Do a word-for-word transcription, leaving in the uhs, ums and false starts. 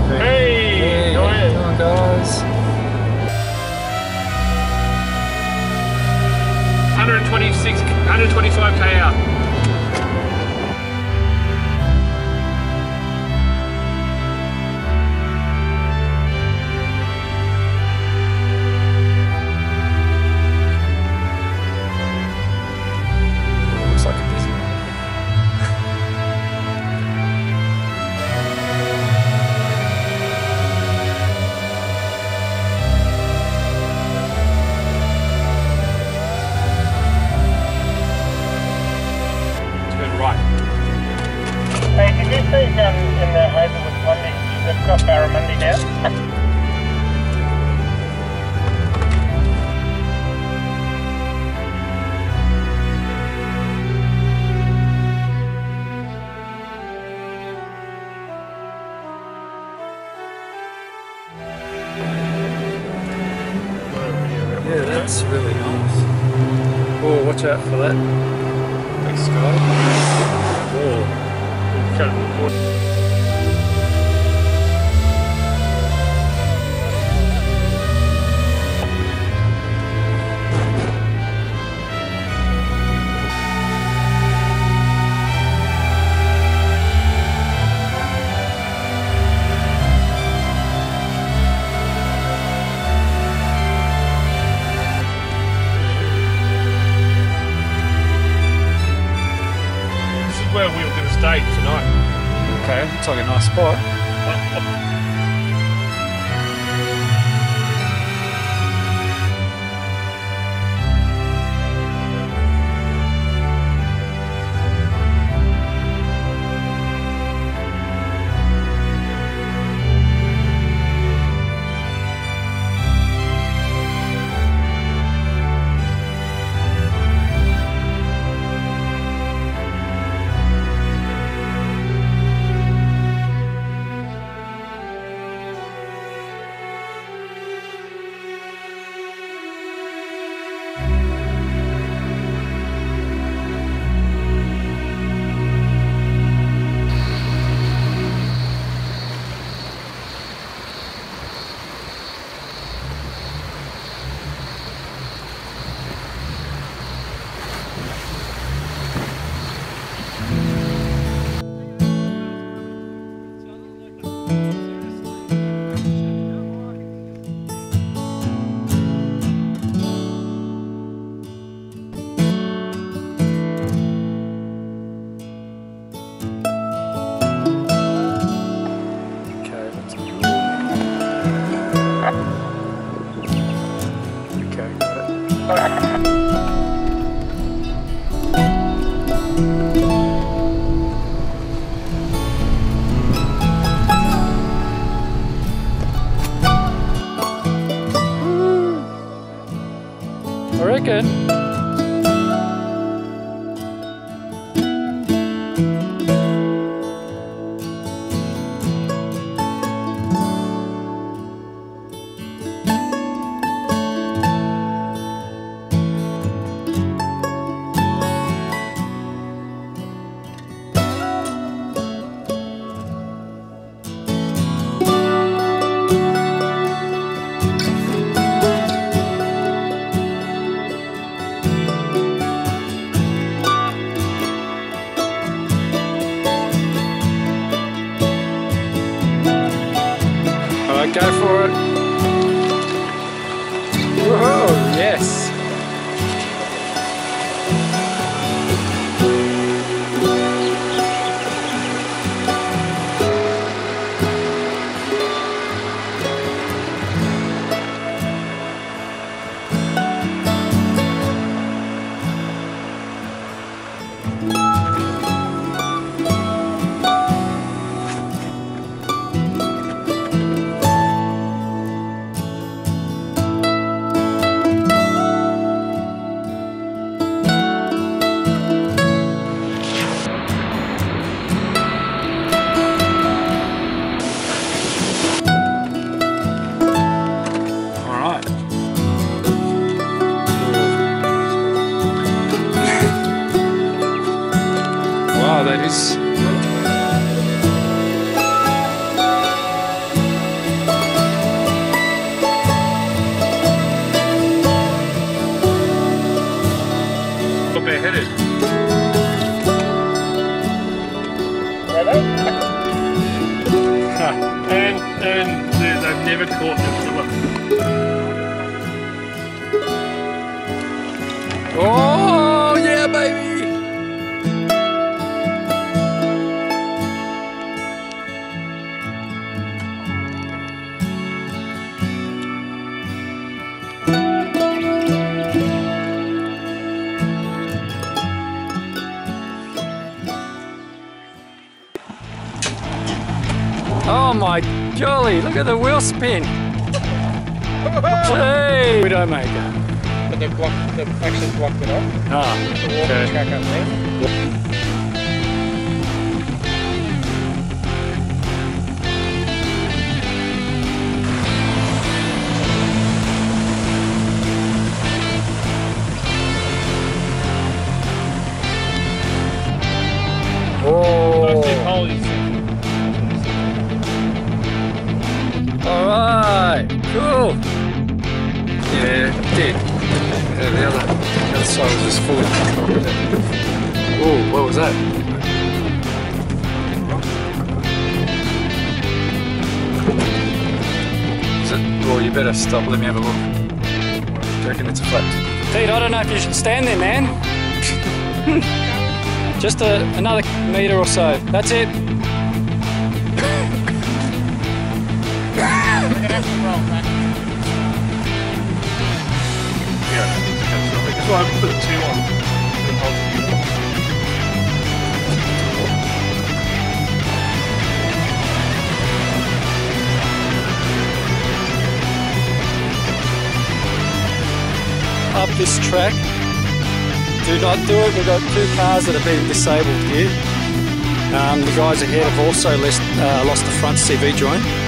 Hey, hey, go ahead. Come on, guys. one twenty-six, one twenty-five k out. Looks like a busy one. Right. Hey, did you see um, in the Hazelwood Monday, they've got Barramundi now? Yeah, that's really nice. Oh, watch out for that. Big sky. Oh. Shut it. Where we were going to stay tonight. Okay, looks like a nice spot. I reckon. Alright, go for it. Whoa, yes. good court there, Philip. Oh, yeah, baby! Oh my golly, look at the wheel spin! Gee, we don't make it. But they've, blocked, they've actually blocked it off. Ah, The walking okay. track up there. Those two Oh, polies. alright, cool. Yeah, did. Yeah, the other, the other side was just full of. Oh, what was that? Is it? Oh, you better stop. Let me have a look. Do you reckon it's a flat? Pete, I don't know if you should stand there, man. Just a, another metre or so. That's it. We're going to have to roll back. Yeah, that's why I put two on. Up this track. Do not do it. We've got two cars that have been disabled here. Um, the guys ahead have also lost, uh, lost the front C V joint.